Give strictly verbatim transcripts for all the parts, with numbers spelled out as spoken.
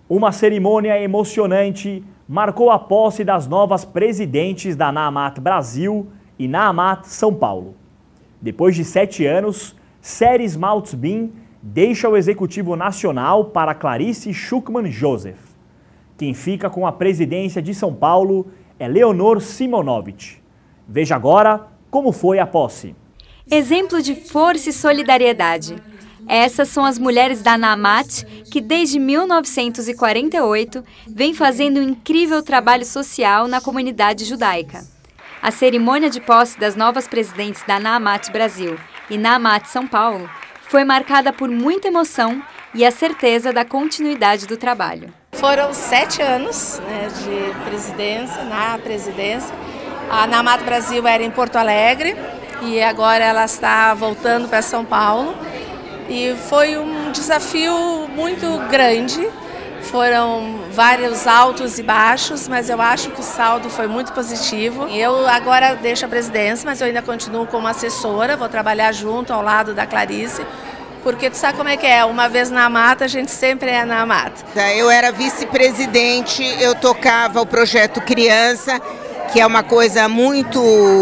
Uma cerimônia emocionante marcou a posse das novas presidentes da Naamat Brasil e Naamat São Paulo. Depois de sete anos, Seres Maltzbin deixa o Executivo Nacional para Clarice Schuckmann Joseph. Quem fica com a presidência de São Paulo é Leonor Simonovic. Veja agora como foi a posse. Exemplo de força e solidariedade. Essas são as mulheres da Naamat, que desde mil novecentos e quarenta e oito vem fazendo um incrível trabalho social na comunidade judaica. A cerimônia de posse das novas presidentes da Naamat Brasil e Naamat São Paulo foi marcada por muita emoção e a certeza da continuidade do trabalho. Foram sete anos, né, de presidência, na presidência. A Naamat Brasil era em Porto Alegre e agora ela está voltando para São Paulo. E foi um desafio muito grande, foram vários altos e baixos, mas eu acho que o saldo foi muito positivo. Eu agora deixo a presidência, mas eu ainda continuo como assessora, vou trabalhar junto ao lado da Clarice, porque tu sabe como é que é, uma vez na mata, a gente sempre é na mata. Eu era vice-presidente, eu tocava o projeto Criança, que é uma coisa muito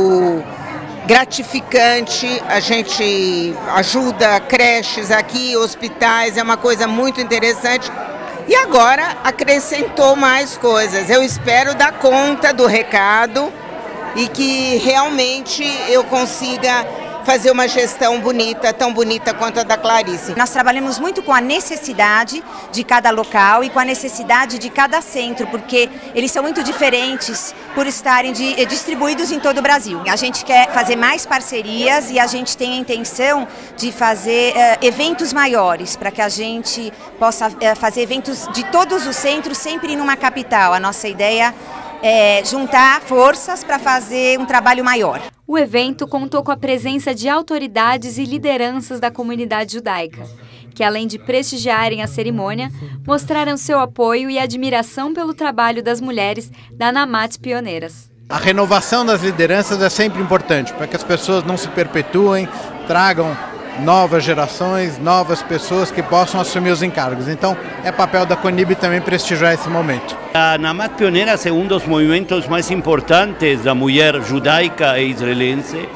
gratificante, a gente ajuda creches aqui, hospitais, é uma coisa muito interessante. E agora acrescentou mais coisas. Eu espero dar conta do recado e que realmente eu consiga fazer uma gestão bonita, tão bonita quanto a da Clarice. Nós trabalhamos muito com a necessidade de cada local e com a necessidade de cada centro, porque eles são muito diferentes por estarem de, distribuídos em todo o Brasil. A gente quer fazer mais parcerias e a gente tem a intenção de fazer uh, eventos maiores, para que a gente possa uh, fazer eventos de todos os centros, sempre numa capital. A nossa ideia é juntar forças para fazer um trabalho maior. O evento contou com a presença de autoridades e lideranças da comunidade judaica, que além de prestigiarem a cerimônia, mostraram seu apoio e admiração pelo trabalho das mulheres da Naamat pioneiras. A renovação das lideranças é sempre importante, para que as pessoas não se perpetuem, tragam novas gerações, novas pessoas que possam assumir os encargos. Então, é papel da CONIB também prestigiar esse momento. A Naamat Pioneiras é um dos movimentos mais importantes da mulher judaica e israelense.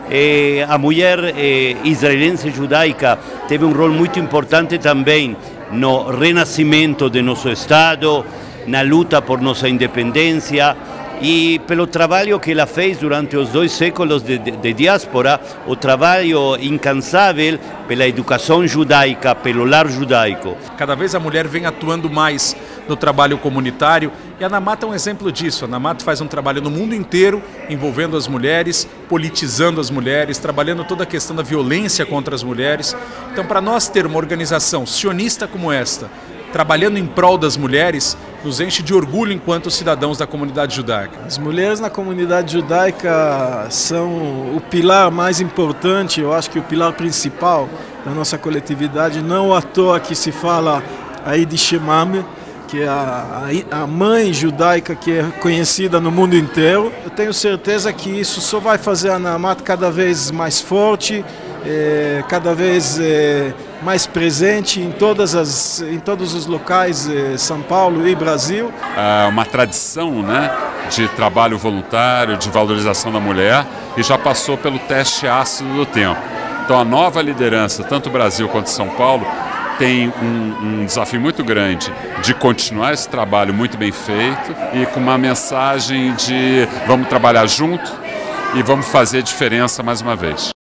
E a mulher eh, israelense judaica teve um rol muito importante também no renascimento de nosso Estado, na luta por nossa independência, e pelo trabalho que ela fez durante os dois séculos de, de, de diáspora, o trabalho incansável pela educação judaica, pelo lar judaico. Cada vez a mulher vem atuando mais no trabalho comunitário e a Naamat é um exemplo disso. A Naamat faz um trabalho no mundo inteiro, envolvendo as mulheres, politizando as mulheres, trabalhando toda a questão da violência contra as mulheres. Então, para nós ter uma organização sionista como esta, trabalhando em prol das mulheres, nos enche de orgulho enquanto cidadãos da comunidade judaica. As mulheres na comunidade judaica são o pilar mais importante, eu acho que o pilar principal da nossa coletividade, não à toa que se fala aí de Shemame, que é a, a mãe judaica que é conhecida no mundo inteiro. Eu tenho certeza que isso só vai fazer a Naamat cada vez mais forte, é, cada vez é, mais presente em, todas as, em todos os locais, é, São Paulo e Brasil. É uma tradição, né, de trabalho voluntário, de valorização da mulher, e já passou pelo teste ácido do tempo. Então a nova liderança, tanto Brasil quanto São Paulo, tem um, um desafio muito grande de continuar esse trabalho muito bem feito e com uma mensagem de vamos trabalhar junto e vamos fazer diferença mais uma vez.